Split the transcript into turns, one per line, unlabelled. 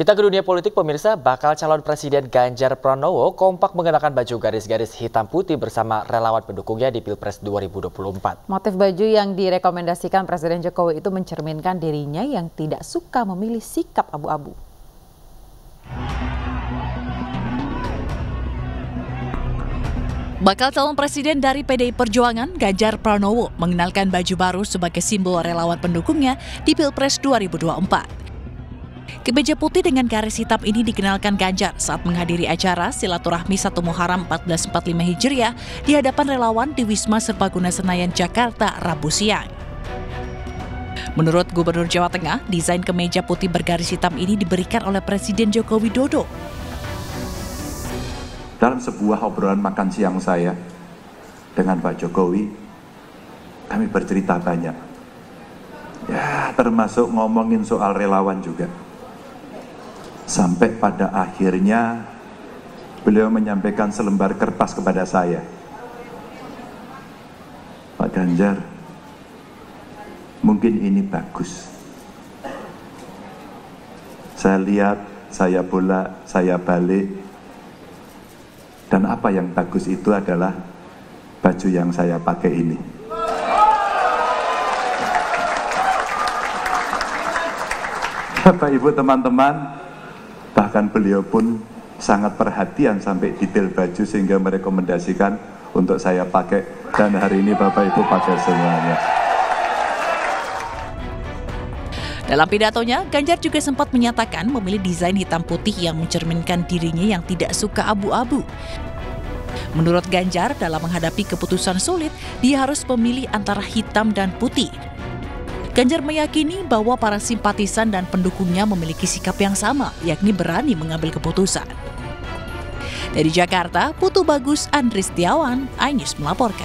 Kita ke dunia politik, pemirsa. Bakal calon Presiden Ganjar Pranowo kompak mengenakan baju garis-garis hitam putih bersama relawan pendukungnya di Pilpres 2024.
Motif baju yang direkomendasikan Presiden Jokowi itu mencerminkan dirinya yang tidak suka memilih sikap abu-abu.
Bakal calon presiden dari PDI Perjuangan, Ganjar Pranowo, mengenalkan baju baru sebagai simbol relawan pendukungnya di Pilpres 2024. Kemeja putih dengan garis hitam ini dikenalkan Ganjar saat menghadiri acara silaturahmi 1 Muharram 1445 Hijriah di hadapan relawan di Wisma Serbaguna Senayan, Jakarta, Rabu siang. Menurut Gubernur Jawa Tengah, desain kemeja putih bergaris hitam ini diberikan oleh Presiden Joko Widodo.
Dalam sebuah obrolan makan siang saya dengan Pak Jokowi, kami bercerita banyak. Ya, termasuk ngomongin soal relawan juga. Sampai pada akhirnya beliau menyampaikan selembar kertas kepada saya. Pak Ganjar, mungkin ini bagus. Saya lihat, saya bolak, saya balik. Dan apa yang bagus itu adalah baju yang saya pakai ini. Bapak Ibu teman-teman, bahkan beliau pun sangat perhatian sampai detail baju sehingga merekomendasikan untuk saya pakai. Dan hari ini Bapak Ibu pakai semuanya.
Dalam pidatonya, Ganjar juga sempat menyatakan memilih desain hitam putih yang mencerminkan dirinya yang tidak suka abu-abu. Menurut Ganjar, dalam menghadapi keputusan sulit, dia harus memilih antara hitam dan putih. Ganjar meyakini bahwa para simpatisan dan pendukungnya memiliki sikap yang sama, yakni berani mengambil keputusan. Dari Jakarta, Putu Bagus, Andri Setiawan, iNews melaporkan.